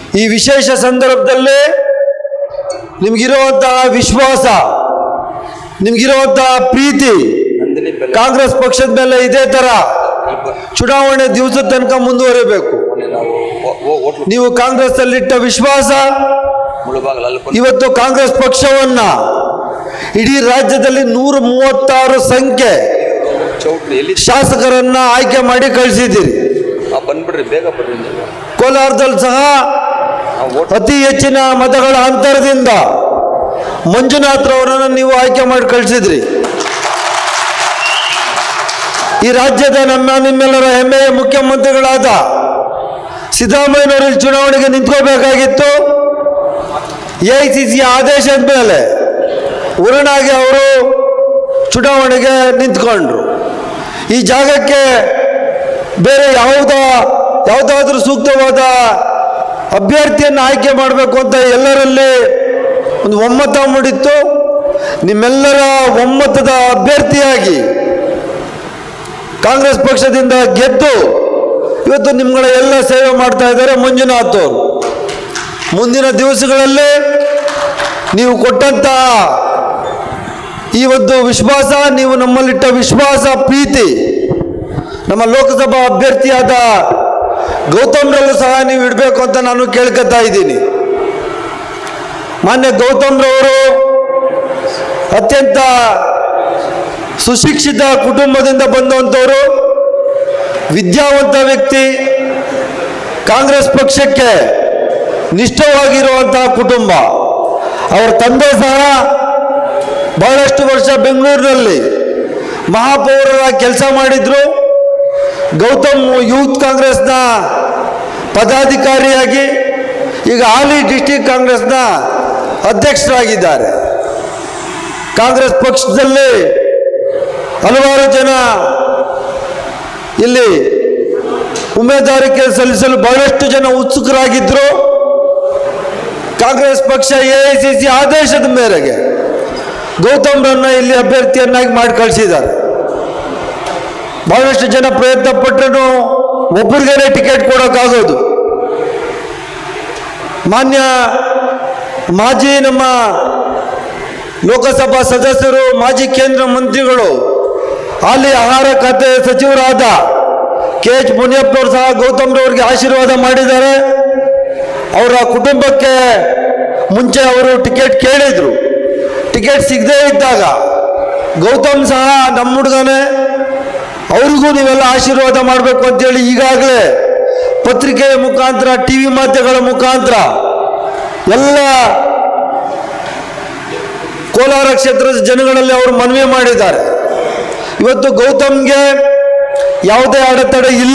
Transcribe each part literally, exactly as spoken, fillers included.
ಈ ವಿಶೇಷ ಸಂದರ್ಭದಲ್ಲಿ ನಿಮಗಿರುವಂತಹ ವಿಶ್ವಾಸ, ನಿಮಗಿರುವಂತಹ ಪ್ರೀತಿ ಕಾಂಗ್ರೆಸ್ ಪಕ್ಷದ ಮೇಲೆ ಇದೇ ತರ ಚುನಾವಣೆ ದಿವಸದ ತನಕ ಮುಂದುವರಿಬೇಕು. ನೀವು ಕಾಂಗ್ರೆಸ್ ಅಲ್ಲಿಟ್ಟ ವಿಶ್ವಾಸ ಇವತ್ತು ಕಾಂಗ್ರೆಸ್ ಪಕ್ಷವನ್ನ ಇಡೀ ರಾಜ್ಯದಲ್ಲಿ ನೂರ ಮೂವತ್ತಾರು ಸಂಖ್ಯೆ ಶಾಸಕರನ್ನ ಆಯ್ಕೆ ಮಾಡಿ ಕಳಿಸಿದ್ದೀರಿ. ಕೋಲಾರದಲ್ಲಿ ಸಹ ಅತಿ ಹೆಚ್ಚಿನ ಮತಗಳ ಅಂತರದಿಂದ ಮಂಜುನಾಥ್ ರವರನ್ನು ನೀವು ಆಯ್ಕೆ ಮಾಡಿ ಕಳಿಸಿದ್ರಿ. ಈ ರಾಜ್ಯದ ನಮ್ಮ ನಿಮ್ಮೆಲ್ಲರ ಹೆಮ್ಮೆಯ ಮುಖ್ಯಮಂತ್ರಿಗಳಾದ ಸಿದ್ದರಾಮಯ್ಯನವರಲ್ಲಿ ಚುನಾವಣೆಗೆ ನಿಂತ್ಕೋಬೇಕಾಗಿತ್ತು. ಎ ಐ ಸಿ ಸಿ ಆದೇಶದ ಮೇಲೆ ಉರಣಾಗಿ ಅವರು ಚುನಾವಣೆಗೆ ನಿಂತ್ಕೊಂಡ್ರು. ಈ ಜಾಗಕ್ಕೆ ಬೇರೆ ಯಾವುದ ಯಾವುದಾದ್ರೂ ಸೂಕ್ತವಾದ ಅಭ್ಯರ್ಥಿಯನ್ನು ಆಯ್ಕೆ ಮಾಡಬೇಕು ಅಂತ ಎಲ್ಲರಲ್ಲಿ ಒಂದು ಒಮ್ಮತ ಮೂಡಿತ್ತು. ನಿಮ್ಮೆಲ್ಲರ ಒಮ್ಮತದ ಅಭ್ಯರ್ಥಿಯಾಗಿ ಕಾಂಗ್ರೆಸ್ ಪಕ್ಷದಿಂದ ಗೆದ್ದು ಇವತ್ತು ನಿಮ್ಗಳ ಎಲ್ಲ ಸೇವೆ ಮಾಡ್ತಾ ಇದ್ದಾರೆ ಮಂಜುನಾಥ್ ಅವರು. ಮುಂದಿನ ದಿವಸಗಳಲ್ಲಿ ನೀವು ಕೊಟ್ಟಂತಹ ಈ ಒಂದು ವಿಶ್ವಾಸ, ನೀವು ನಮ್ಮಲ್ಲಿಟ್ಟ ವಿಶ್ವಾಸ, ಪ್ರೀತಿ ನಮ್ಮ ಲೋಕಸಭಾ ಅಭ್ಯರ್ಥಿಯಾದ ಗೌತಮ್ರಲ್ಲೂ ಸಹ ನೀವು ಇಡಬೇಕು ಅಂತ ನಾನು ಕೇಳ್ಕೊತಾ ಇದ್ದೀನಿ. ಮಾನ್ಯ ಗೌತಮ್ರವರು ಅತ್ಯಂತ ಸುಶಿಕ್ಷಿತ ಕುಟುಂಬದಿಂದ ಬಂದಂಥವರು, ವಿದ್ಯಾವಂತ ವ್ಯಕ್ತಿ, ಕಾಂಗ್ರೆಸ್ ಪಕ್ಷಕ್ಕೆ ನಿಷ್ಠವಾಗಿರುವಂತಹ ಕುಟುಂಬ. ಅವರ ತಂದೆ ಸಹ ಬಹಳಷ್ಟು ವರ್ಷ ಬೆಂಗಳೂರಿನಲ್ಲಿ ಮಹಾಪೌರರ ಕೆಲಸ ಮಾಡಿದ್ರು. ಗೌತಮ್ ಯೂತ್ ಕಾಂಗ್ರೆಸ್ನ ಪದಾಧಿಕಾರಿಯಾಗಿ ಈಗ ಹಾಲಿ ಡಿಸ್ಟಿಕ್ ಕಾಂಗ್ರೆಸ್ನ ಅಧ್ಯಕ್ಷರಾಗಿದ್ದಾರೆ. ಕಾಂಗ್ರೆಸ್ ಪಕ್ಷದಲ್ಲಿ ಹಲವಾರು ಜನ ಇಲ್ಲಿ ಉಮೇದುವಾರಿಕೆ ಸಲ್ಲಿಸಲು ಬಹಳಷ್ಟು ಜನ ಉತ್ಸುಕರಾಗಿದ್ದರು. ಕಾಂಗ್ರೆಸ್ ಪಕ್ಷ ಎ ಐ ಸಿ ಸಿ ಆದೇಶದ ಮೇರೆಗೆ ಗೌತಮ್ರನ್ನ ಇಲ್ಲಿ ಅಭ್ಯರ್ಥಿಯನ್ನಾಗಿ ಮಾಡಿ ಕಳಿಸಿದ್ದಾರೆ. ಬಹಳಷ್ಟು ಜನ ಪ್ರಯತ್ನ ಪಟ್ಟರು ಒಬ್ಬರಿಗೇನೆ ಟಿಕೆಟ್ ಕೊಡೋಕ್ಕಾಗೋದು. ಮಾನ್ಯ ಮಾಜಿ ನಮ್ಮ ಲೋಕಸಭಾ ಸದಸ್ಯರು, ಮಾಜಿ ಕೇಂದ್ರ ಮಂತ್ರಿಗಳು, ಹಾಲಿ ಆಹಾರ ಖಾತೆ ಸಚಿವರಾದ ಕೆ ಎಚ್ ಮುನಿಯಪ್ಪನವರು ಸಹ ಗೌತಮ್ರವರಿಗೆ ಆಶೀರ್ವಾದ ಮಾಡಿದ್ದಾರೆ. ಅವರ ಕುಟುಂಬಕ್ಕೆ ಮುಂಚೆ ಅವರು ಟಿಕೆಟ್ ಕೇಳಿದರು. ಟಿಕೆಟ್ ಸಿಗದೇ ಇದ್ದಾಗ ಗೌತಮ್ ಸಹ ನಮ್ಮ ಹುಡುಗನೇ, ಅವ್ರಿಗೂ ನೀವೆಲ್ಲ ಆಶೀರ್ವಾದ ಮಾಡಬೇಕು ಅಂತೇಳಿ ಈಗಾಗಲೇ ಪತ್ರಿಕೆಯ ಮುಖಾಂತರ, ಟಿ ವಿ ಮಾಧ್ಯಮಗಳ ಮುಖಾಂತರ ಎಲ್ಲ ಕೋಲಾರ ಕ್ಷೇತ್ರದ ಜನಗಳಲ್ಲಿ ಅವರು ಮನವಿ ಮಾಡಿದ್ದಾರೆ. ಇವತ್ತು ಗೌತಮ್ಗೆ ಯಾವುದೇ ಅಡೆತಡೆ ಇಲ್ಲ.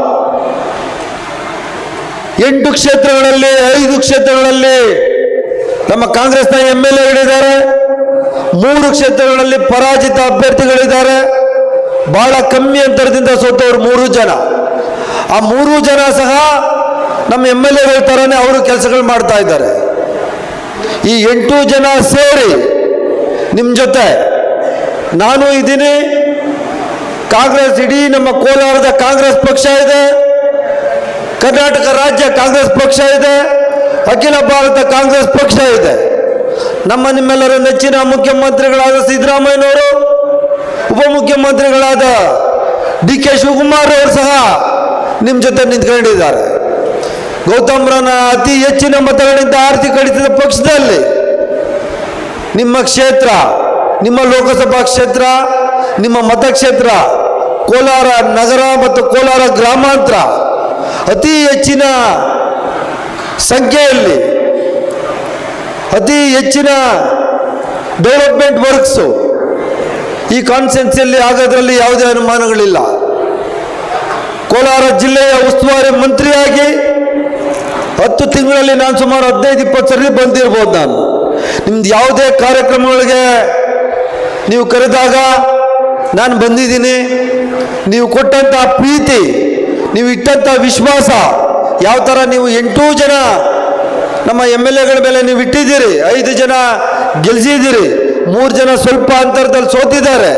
ಎಂಟು ಕ್ಷೇತ್ರಗಳಲ್ಲಿ ಐದು ಕ್ಷೇತ್ರಗಳಲ್ಲಿ ನಮ್ಮ ಕಾಂಗ್ರೆಸ್ನ ಎಂ ಎಲ್ ಎಗಳಿದ್ದಾರೆ. ಮೂರು ಕ್ಷೇತ್ರಗಳಲ್ಲಿ ಪರಾಜಿತ ಅಭ್ಯರ್ಥಿಗಳಿದ್ದಾರೆ. ಬಹಳ ಕಮ್ಮಿ ಅಂತರದಿಂದ ಸೋತವರು ಮೂರು ಜನ. ಆ ಮೂರು ಜನ ಸಹ ನಮ್ಮ ಎಂ ಎಲ್ ಎಗಳ ಥರನೇ ಅವರು ಕೆಲಸಗಳು ಮಾಡ್ತಾ ಇದ್ದಾರೆ. ಈ ಎಂಟು ಜನ ಸೇರಿ ನಿಮ್ಮ ಜೊತೆ ನಾನು ಇದ್ದೀನಿ. ಕಾಂಗ್ರೆಸ್, ಇಡೀ ನಮ್ಮ ಕೋಲಾರದ ಕಾಂಗ್ರೆಸ್ ಪಕ್ಷ ಇದೆ, ಕರ್ನಾಟಕ ರಾಜ್ಯ ಕಾಂಗ್ರೆಸ್ ಪಕ್ಷ ಇದೆ, ಅಖಿಲ ಭಾರತ ಕಾಂಗ್ರೆಸ್ ಪಕ್ಷ ಇದೆ. ನಮ್ಮ ನಿಮ್ಮೆಲ್ಲರ ನೆಚ್ಚಿನ ಮುಖ್ಯಮಂತ್ರಿಗಳಾದ ಸಿದ್ದರಾಮಯ್ಯನವರು, ಉಪಮುಖ್ಯಮಂತ್ರಿಗಳಾದ ಡಿ ಕೆ ಶಿವಕುಮಾರ್ ಅವರು ಸಹ ನಿಮ್ಮ ಜೊತೆ ನಿಂತ್ಕೊಂಡಿದ್ದಾರೆ. ಗೌತಮ್ರನ್ನ ಅತಿ ಹೆಚ್ಚಿನ ಮತಗಳಿಂದ ಆರಿಸಿ ಕಳಿಸಿದ ಪಕ್ಷದಲ್ಲಿ ನಿಮ್ಮ ಕ್ಷೇತ್ರ, ನಿಮ್ಮ ಲೋಕಸಭಾ ಕ್ಷೇತ್ರ, ನಿಮ್ಮ ಮತಕ್ಷೇತ್ರ ಕೋಲಾರ ನಗರ ಮತ್ತು ಕೋಲಾರ ಗ್ರಾಮಾಂತರ ಅತಿ ಹೆಚ್ಚಿನ ಸಂಖ್ಯೆಯಲ್ಲಿ ಅತಿ ಹೆಚ್ಚಿನ ಡೆವಲಪ್ಮೆಂಟ್ ವರ್ಕ್ಸು ಈ ಕಾನ್ಸ್ಟಿಟ್ಯೂನ್ಸಿಯಲ್ಲಿ ಆಗೋದ್ರಲ್ಲಿ ಯಾವುದೇ ಅನುಮಾನಗಳಿಲ್ಲ. ಕೋಲಾರ ಜಿಲ್ಲೆಯ ಉಸ್ತುವಾರಿ ಮಂತ್ರಿಯಾಗಿ ಹತ್ತು ತಿಂಗಳಲ್ಲಿ ನಾನು ಸುಮಾರು ಹದಿನೈದು ಇಪ್ಪತ್ತು ಸರಿ ಬಂದಿರ್ಬೋದು. ನಾನು ನಿಮ್ದು ಯಾವುದೇ ಕಾರ್ಯಕ್ರಮಗಳಿಗೆ ನೀವು ಕರೆದಾಗ ನಾನು ಬಂದಿದ್ದೀನಿ. ನೀವು ಕೊಟ್ಟಂಥ ಪ್ರೀತಿ, ನೀವು ಇಟ್ಟಂಥ ವಿಶ್ವಾಸ, ಯಾವ ಥರ ನೀವು ಎಂಟು ಜನ ನಮ್ಮ ಎಮ್ ಎಲ್ ಎಗಳ ಮೇಲೆ ನೀವು ಇಟ್ಟಿದ್ದೀರಿ, ಐದು ಜನ ಗೆಲ್ಸಿದ್ದೀರಿ, ಮೂರು ಜನ ಸ್ವಲ್ಪ ಅಂತರದಲ್ಲಿ ಸೋತಿದ್ದಾರೆ.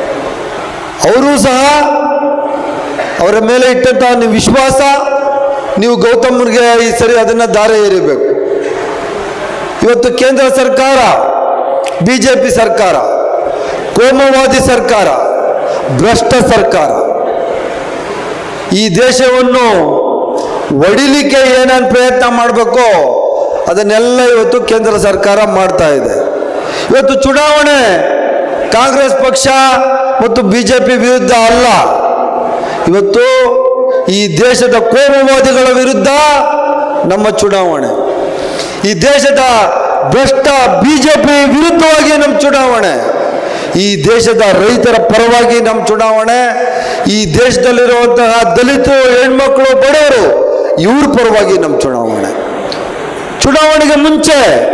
ಅವರು ಸಹ ಅವರ ಮೇಲೆ ಇಟ್ಟಂಥ ನಿಮ್ಮ ವಿಶ್ವಾಸ, ನೀವು ಗೌತಮ್ಗೆ ಈ ಸರಿ ಅದನ್ನು ದಾರೆ ಏರಿಬೇಕು. ಇವತ್ತು ಕೇಂದ್ರ ಸರ್ಕಾರ, ಬಿ ಜೆ ಪಿ ಸರ್ಕಾರ, ಕೋಮುವಾದಿ ಸರ್ಕಾರ, ಭ್ರಷ್ಟ ಸರ್ಕಾರ, ಈ ದೇಶವನ್ನು ಒಡಿಲಿಕ್ಕೆ ಏನೇನು ಪ್ರಯತ್ನ ಮಾಡಬೇಕೋ ಅದನ್ನೆಲ್ಲ ಇವತ್ತು ಕೇಂದ್ರ ಸರ್ಕಾರ ಮಾಡ್ತಾ ಇದೆ. ಇವತ್ತು ಚುನಾವಣೆ ಕಾಂಗ್ರೆಸ್ ಪಕ್ಷ ಮತ್ತು ಬಿ ಜೆ ಪಿ ವಿರುದ್ಧ ಅಲ್ಲ, ಇವತ್ತು ಈ ದೇಶದ ಕೋಮುವಾದಿಗಳ ವಿರುದ್ಧ ನಮ್ಮ ಚುನಾವಣೆ, ಈ ದೇಶದ ಭ್ರಷ್ಟ ಬಿ ಜೆ ಪಿ ವಿರುದ್ಧವಾಗಿ ನಮ್ಮ ಚುನಾವಣೆ, ಈ ದೇಶದ ರೈತರ ಪರವಾಗಿ ನಮ್ಮ ಚುನಾವಣೆ, ಈ ದೇಶದಲ್ಲಿರುವಂತಹ ದಲಿತರು, ಹೆಣ್ಮಕ್ಳು, ಬಡವರು ಇವ್ರ ಪರವಾಗಿ ನಮ್ಮ ಚುನಾವಣೆ. ಚುನಾವಣೆಗೆ ಮುಂಚೆ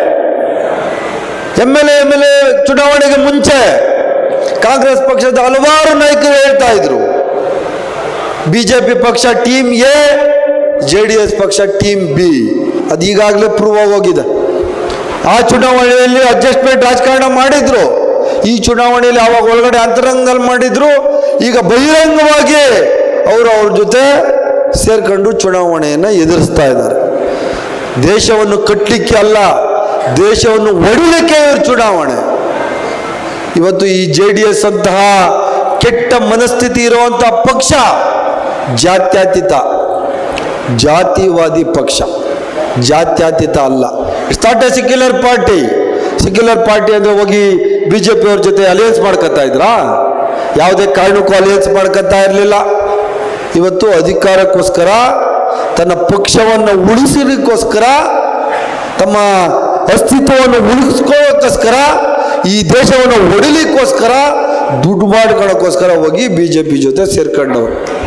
M L A M L A ಚುನಾವಣೆಗೆ ಮುಂಚೆ ಕಾಂಗ್ರೆಸ್ ಪಕ್ಷದ ಹಲವಾರು ನಾಯಕರು ಹೇಳ್ತಾ ಇದ್ರು, ಬಿಜೆಪಿ ಪಕ್ಷ team A, J D S ಪಕ್ಷ ಟೀಮ್ ಬಿ. ಅದು ಈಗಾಗಲೇ ಪ್ರೂವ್ ಆಗೋಗಿದೆ. ಆ ಚುನಾವಣೆಯಲ್ಲಿ ಅಡ್ಜಸ್ಟ್ಮೆಂಟ್ ರಾಜಕಾರಣ ಮಾಡಿದ್ರು, ಈ ಚುನಾವಣೆಯಲ್ಲಿ ಆವಾಗ ಒಳಗಡೆ ಅಂತರಂಗದಲ್ಲಿ ಮಾಡಿದ್ರು, ಈಗ ಬಹಿರಂಗವಾಗಿ ಅವರು ಅವ್ರ ಜೊತೆ ಸೇರ್ಕೊಂಡು ಚುನಾವಣೆಯನ್ನು ಎದುರಿಸ್ತಾ ಇದ್ದಾರೆ. ದೇಶವನ್ನು ಕಟ್ಟಲಿಕ್ಕೆ ಅಲ್ಲ, ದೇಶವನ್ನು ಒಡಿಲಿಕ್ಕೆ ಇವರು ಚುನಾವಣೆ. ಇವತ್ತು ಈ ಜೆ ಡಿ ಎಸ್ ಅಂತಹ ಕೆಟ್ಟ ಮನಸ್ಥಿತಿ ಇರುವಂಥ ಪಕ್ಷ ಜಾತ್ಯತೀತ, ಜಾತಿವಾದಿ ಪಕ್ಷ, ಜಾತ್ಯತೀತ ಅಲ್ಲ. It's not a secular party. Secular party ಅಂದರೆ ಹೋಗಿ ಬಿ ಜೆ ಪಿಯವ್ರ ಜೊತೆ ಅಲಿಯನ್ಸ್ ಮಾಡ್ಕೊತಾ ಇದ್ರಾ? ಯಾವುದೇ ಕಾರಣಕ್ಕೂ ಅಲಿಯನ್ಸ್ ಮಾಡ್ಕೊತಾ ಇರಲಿಲ್ಲ. ಇವತ್ತು ಅಧಿಕಾರಕ್ಕೋಸ್ಕರ, ತನ್ನ ಪಕ್ಷವನ್ನು ಉಳಿಸಲಿಕ್ಕೋಸ್ಕರ, ತಮ್ಮ ಅಸ್ತಿತ್ವವನ್ನು ಉಳಿಸ್ಕೊಳ್ಳೋಕ್ಕೋಸ್ಕರ, ಈ ದೇಶವನ್ನು ಹೊಡಿಲಿಕ್ಕೋಸ್ಕರ, ದುಡ್ಡು ಮಾಡ್ಕೊಳ್ಳೋಕ್ಕೋಸ್ಕರ ಹೋಗಿ ಬಿ ಜೆ ಪಿ ಜೊತೆ ಸೇರ್ಕೊಂಡವರು.